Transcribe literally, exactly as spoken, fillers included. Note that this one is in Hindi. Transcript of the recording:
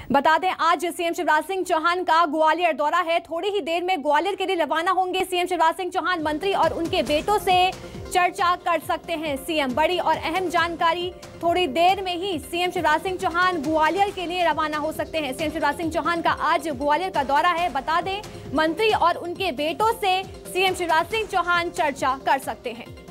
बता दें आज सीएम शिवराज सिंह चौहान का ग्वालियर दौरा है। थोड़ी ही देर में ग्वालियर के लिए रवाना होंगे सीएम शिवराज सिंह चौहान। मंत्री और उनके बेटों से चर्चा कर सकते हैं सीएम। बड़ी और अहम जानकारी, थोड़ी देर में ही सीएम शिवराज सिंह चौहान ग्वालियर के लिए रवाना हो सकते हैं। सीएम शिवराज सिंह चौहान का आज ग्वालियर का दौरा है। बता दें मंत्री और उनके बेटों से सीएम शिवराज सिंह चौहान चर्चा कर सकते हैं।